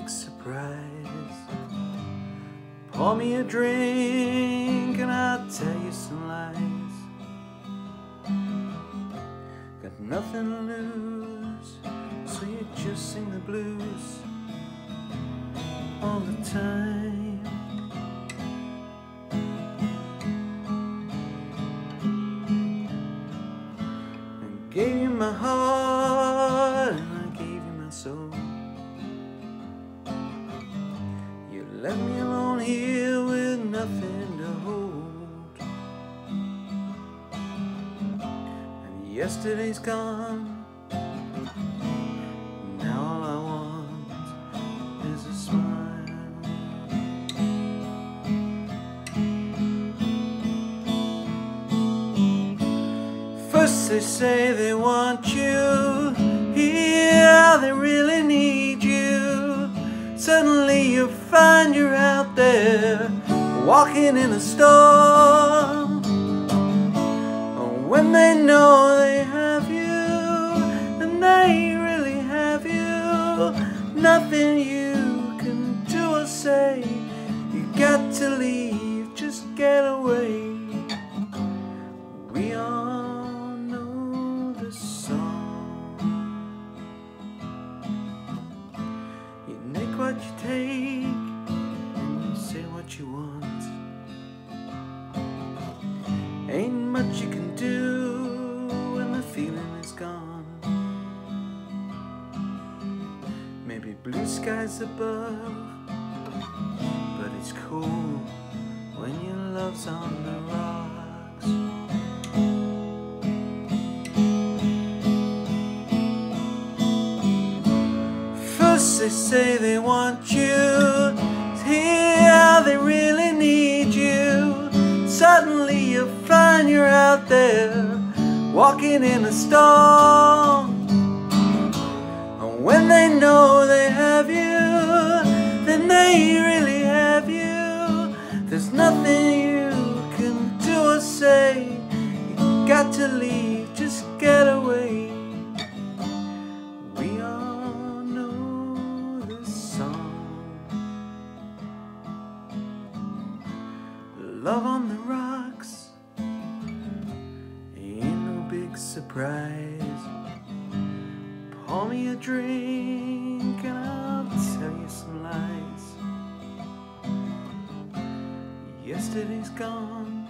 big surprise. Pour me a drink and I'll tell you some lies. Got nothing to lose, so you just sing the blues all the time. I gave you my heart and I gave you my soul. You left me alone here with nothing to hold. And yesterday's gone, now all I want is a smile. First they say they want you, yeah, they really need you. Suddenly you find you're out there, walking in a storm. When they know they have you, and they really have you, nothing you can do or say. You got to leave, just get away. We all know the song. You make what you take, and you say what you want. Ain't much you can do when the feeling is gone. Maybe blue skies above, but it's cool when your love's on the rocks. First they say they want you, yeah, they really need you. Suddenly you find you're out there, walking in a storm. And when they know they have you, then they really have you. There's nothing you can do or say. You got to leave, just get away. We all know this song. Love on the rocks ain't no big surprise. Pour me a drink and I'll tell you some lies. Yesterday's gone,